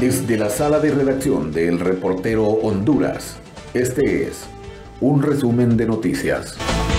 Desde la sala de redacción de El Reportero Honduras, este es un resumen de noticias.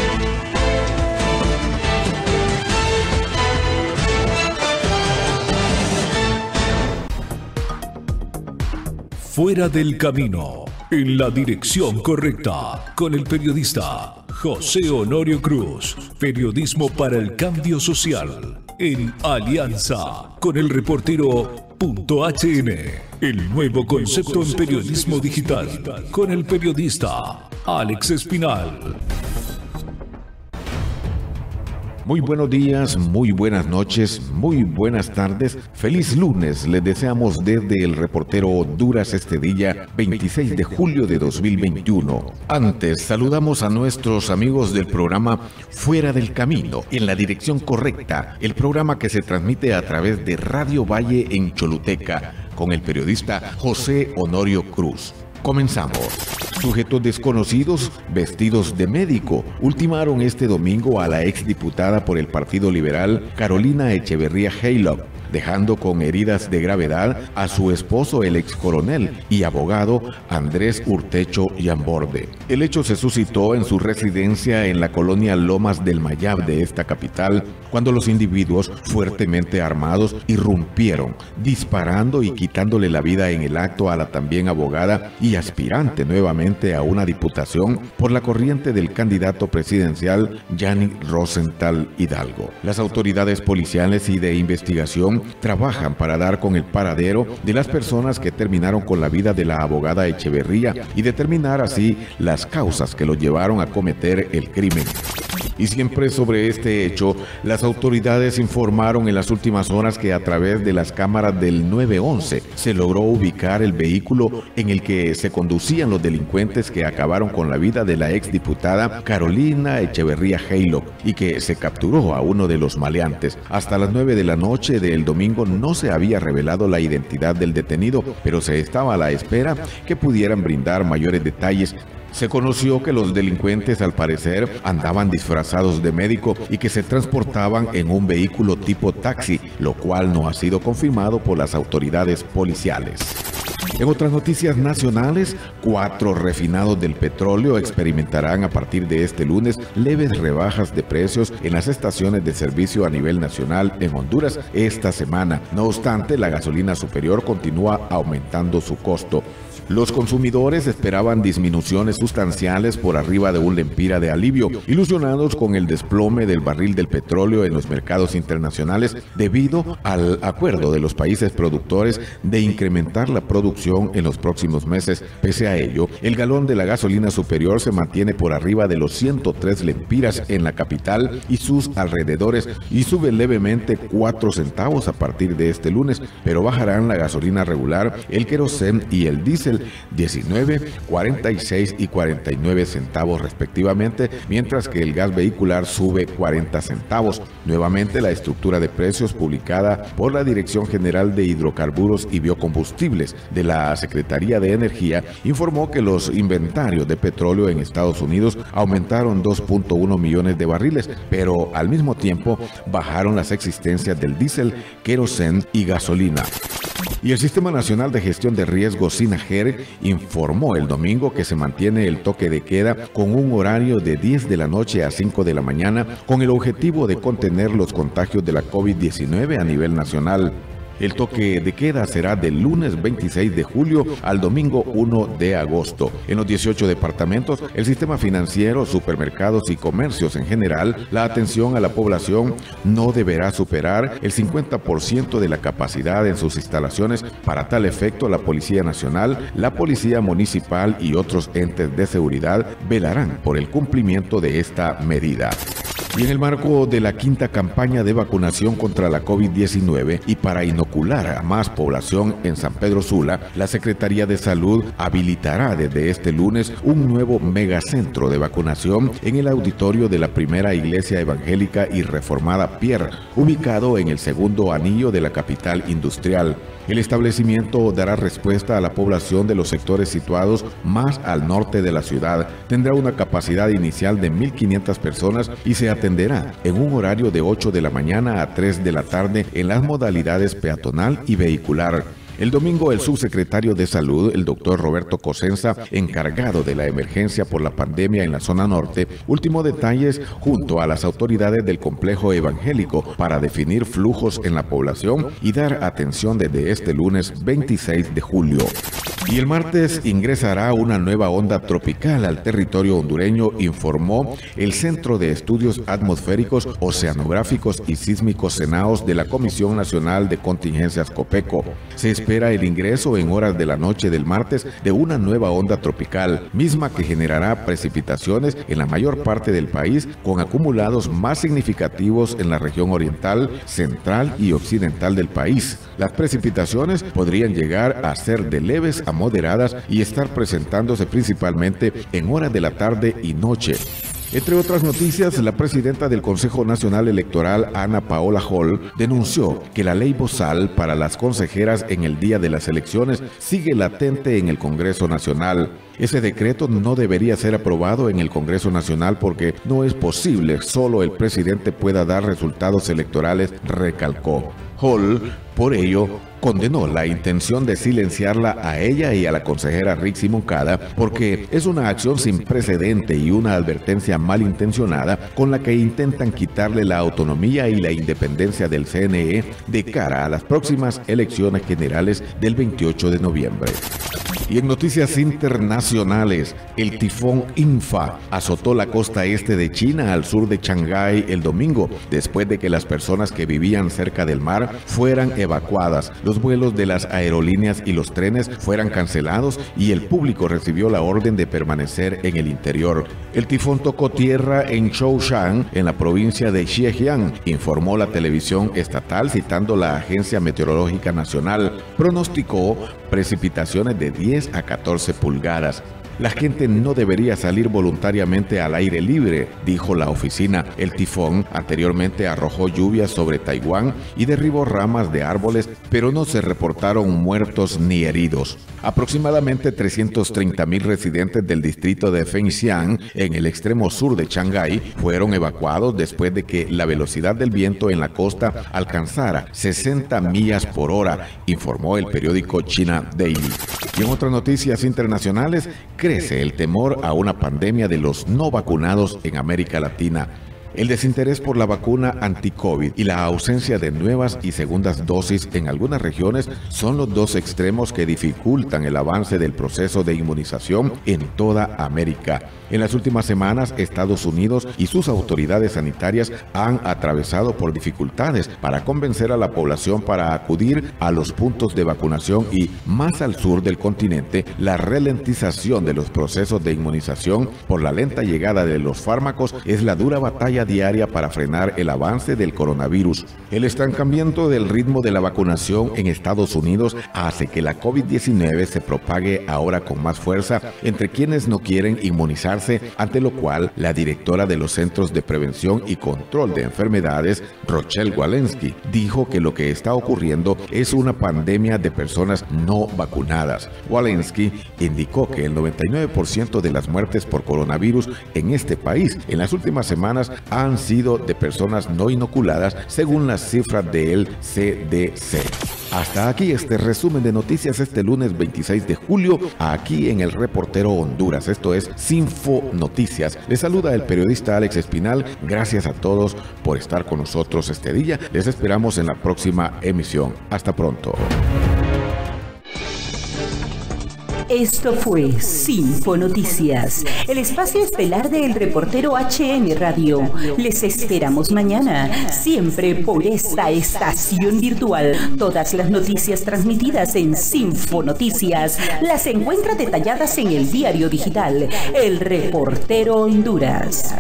Fuera del camino, en la dirección correcta, con el periodista José Honorio Cruz. Periodismo para el cambio social, en alianza con el reportero.hn. El nuevo concepto en periodismo digital, con el periodista Alex Espinal. Muy buenos días, muy buenas noches, muy buenas tardes. Feliz lunes les deseamos desde El Reportero Honduras este día 26 de julio de 2021. Antes, saludamos a nuestros amigos del programa Fuera del Camino, en la dirección correcta, el programa que se transmite a través de Radio Valle en Choluteca, con el periodista José Honorio Cruz. Comenzamos. Sujetos desconocidos vestidos de médico ultimaron este domingo a la exdiputada por el Partido Liberal Carolina Echeverría Haylock, dejando con heridas de gravedad a su esposo, el ex coronel y abogado Andrés Urtecho Yamborde. El hecho se suscitó en su residencia en la colonia Lomas del Mayab de esta capital, cuando los individuos fuertemente armados irrumpieron, disparando y quitándole la vida en el acto a la también abogada y aspirante nuevamente a una diputación por la corriente del candidato presidencial Yannick Rosenthal Hidalgo. Las autoridades policiales y de investigación trabajan para dar con el paradero de las personas que terminaron con la vida de la abogada Echeverría y determinar así las causas que lo llevaron a cometer el crimen. Y siempre sobre este hecho, las autoridades informaron en las últimas horas que a través de las cámaras del 911 se logró ubicar el vehículo en el que se conducían los delincuentes que acabaron con la vida de la exdiputada Carolina Echeverría Haylock y que se capturó a uno de los maleantes. Hasta las 9 de la noche del domingo no se había revelado la identidad del detenido, pero se estaba a la espera que pudieran brindar mayores detalles. Se conoció que los delincuentes al parecer andaban disfrazados de médico y que se transportaban en un vehículo tipo taxi, lo cual no ha sido confirmado por las autoridades policiales. En otras noticias nacionales, 4 refinados del petróleo experimentarán a partir de este lunes leves rebajas de precios en las estaciones de servicio a nivel nacional en Honduras esta semana. No obstante, la gasolina superior continúa aumentando su costo. Los consumidores esperaban disminuciones sustanciales por arriba de un lempira de alivio, ilusionados con el desplome del barril del petróleo en los mercados internacionales debido al acuerdo de los países productores de incrementar la producción en los próximos meses. Pese a ello, el galón de la gasolina superior se mantiene por arriba de los 103 lempiras en la capital y sus alrededores y sube levemente 4 centavos a partir de este lunes, pero bajarán la gasolina regular, el querosén y el diésel 19, 46 y 49 centavos respectivamente, mientras que el gas vehicular sube 40 centavos. Nuevamente, la estructura de precios publicada por la Dirección General de Hidrocarburos y Biocombustibles de la Secretaría de Energía informó que los inventarios de petróleo en Estados Unidos aumentaron 2.1 millones de barriles, pero al mismo tiempo bajaron las existencias del diésel, querosén y gasolina. Y el Sistema Nacional de Gestión de Riesgos, SINAGER, informó el domingo que se mantiene el toque de queda con un horario de 10 de la noche a 5 de la mañana con el objetivo de contener los contagios de la COVID-19 a nivel nacional. El toque de queda será del lunes 26 de julio al domingo 1 de agosto. En los 18 departamentos, el sistema financiero, supermercados y comercios en general, la atención a la población no deberá superar el 50% de la capacidad en sus instalaciones. Para tal efecto, la Policía Nacional, la Policía Municipal y otros entes de seguridad velarán por el cumplimiento de esta medida. Y en el marco de la 5ª campaña de vacunación contra la COVID-19 y para inocular a más población en San Pedro Sula, la Secretaría de Salud habilitará desde este lunes un nuevo megacentro de vacunación en el auditorio de la Primera Iglesia Evangélica y Reformada Pierre, ubicado en el segundo anillo de la capital industrial. El establecimiento dará respuesta a la población de los sectores situados más al norte de la ciudad. Tendrá una capacidad inicial de 1.500 personas y se atenderá en un horario de 8 de la mañana a 3 de la tarde en las modalidades peatonal y vehicular. El domingo, el subsecretario de Salud, el doctor Roberto Cosenza, encargado de la emergencia por la pandemia en la zona norte, ultimó detalles junto a las autoridades del complejo evangélico para definir flujos en la población y dar atención desde este lunes 26 de julio. Y el martes ingresará una nueva onda tropical al territorio hondureño, informó el Centro de Estudios Atmosféricos, Oceanográficos y Sísmicos CENAOS de la Comisión Nacional de Contingencias COPECO. Se espera el ingreso en horas de la noche del martes de una nueva onda tropical, misma que generará precipitaciones en la mayor parte del país, con acumulados más significativos en la región oriental, central y occidental del país. Las precipitaciones podrían llegar a ser de leves a moderadas y estar presentándose principalmente en horas de la tarde y noche. Entre otras noticias, la presidenta del Consejo Nacional Electoral, Ana Paola Hall, denunció que la ley Bozal para las consejeras en el día de las elecciones sigue latente en el Congreso Nacional. Ese decreto no debería ser aprobado en el Congreso Nacional porque no es posible, solo el presidente pueda dar resultados electorales, recalcó. Hall, por ello, condenó la intención de silenciarla a ella y a la consejera Rixi Moncada porque es una acción sin precedente y una advertencia malintencionada con la que intentan quitarle la autonomía y la independencia del CNE de cara a las próximas elecciones generales del 28 de noviembre. Y en noticias internacionales, el tifón Infa azotó la costa este de China al sur de Shanghái el domingo, después de que las personas que vivían cerca del mar fueran evacuadas, los vuelos de las aerolíneas y los trenes fueran cancelados y el público recibió la orden de permanecer en el interior. El tifón tocó tierra en Zhoushan, en la provincia de Zhejiang, informó la televisión estatal citando la Agencia Meteorológica Nacional. Pronosticó precipitaciones de 10 a 14 pulgadas. La gente no debería salir voluntariamente al aire libre, dijo la oficina. El tifón anteriormente arrojó lluvias sobre Taiwán y derribó ramas de árboles, pero no se reportaron muertos ni heridos. Aproximadamente 330,000 residentes del distrito de Fengxiang, en el extremo sur de Shanghái, fueron evacuados después de que la velocidad del viento en la costa alcanzara 60 millas por hora, informó el periódico China Daily. Y en otras noticias internacionales, crece el temor a una pandemia de los no vacunados en América Latina. El desinterés por la vacuna anti-COVID y la ausencia de nuevas y segundas dosis en algunas regiones son los dos extremos que dificultan el avance del proceso de inmunización en toda América. En las últimas semanas, Estados Unidos y sus autoridades sanitarias han atravesado por dificultades para convencer a la población para acudir a los puntos de vacunación y, más al sur del continente, la ralentización de los procesos de inmunización por la lenta llegada de los fármacos es la dura batalla diaria para frenar el avance del coronavirus. El estancamiento del ritmo de la vacunación en Estados Unidos hace que la COVID-19 se propague ahora con más fuerza entre quienes no quieren inmunizarse, ante lo cual la directora de los Centros de Prevención y Control de Enfermedades, Rochelle Walensky, dijo que lo que está ocurriendo es una pandemia de personas no vacunadas. Walensky indicó que el 99% de las muertes por coronavirus en este país en las últimas semanas han sido de personas no inoculadas, según las cifras del CDC. Hasta aquí este resumen de noticias este lunes 26 de julio, aquí en el Reportero Honduras. Esto es Sinfo Noticias. Les saluda el periodista Alex Espinal. Gracias a todos por estar con nosotros este día. Les esperamos en la próxima emisión. Hasta pronto. Esto fue Sinfo Noticias, el espacio estelar del Reportero HN Radio. Les esperamos mañana, siempre por esta estación virtual. Todas las noticias transmitidas en Sinfo Noticias las encuentra detalladas en el diario digital, El Reportero Honduras.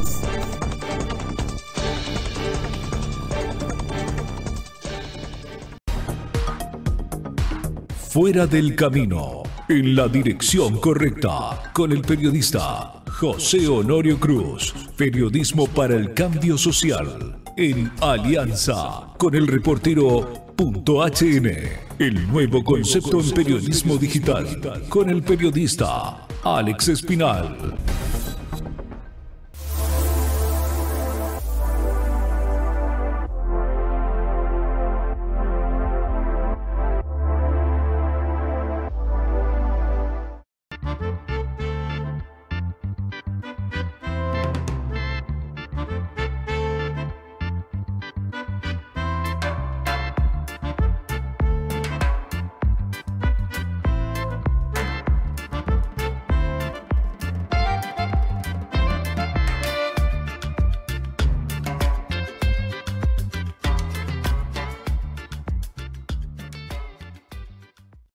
Fuera del camino, en la dirección correcta, con el periodista José Honorio Cruz. Periodismo para el cambio social, en alianza con el Reportero.hn. El nuevo concepto en periodismo digital, con el periodista Alex Espinal.